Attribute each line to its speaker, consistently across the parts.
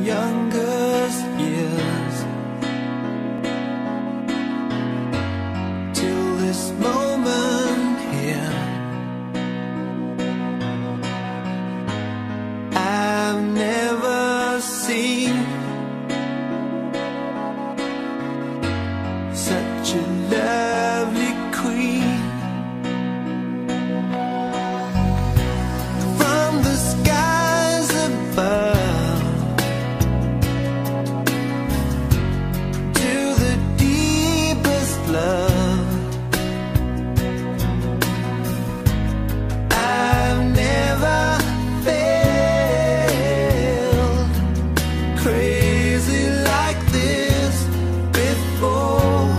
Speaker 1: youngest years till this moment here. I've never seen such a lovely queen. From the skies above to the deepest love, I've never felt crazy like this before.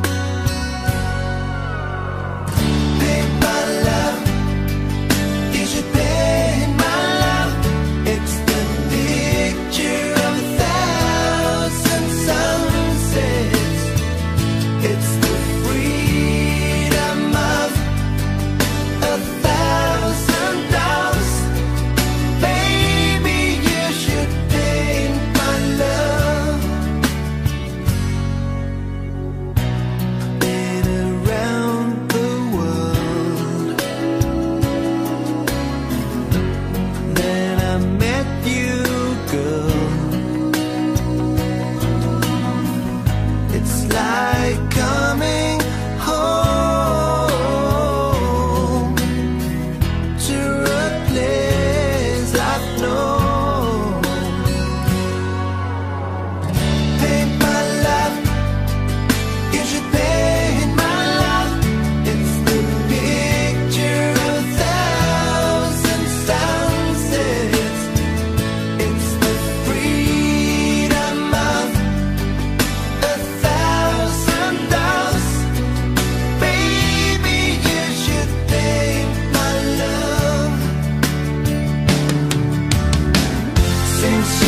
Speaker 1: Paint my love, you should paint my love. It's the picture of 1,000 sunsets. It's the freedom of 1,000 dollars. Baby, you should paint my love. Been around the world, then I met you, girl. It's like coming home to a place I've known. Paint my love, you should paint my love. It's the picture of 1,000 sunsets. It's the freedom of 1,000 dollars. Baby, you should paint my love. Since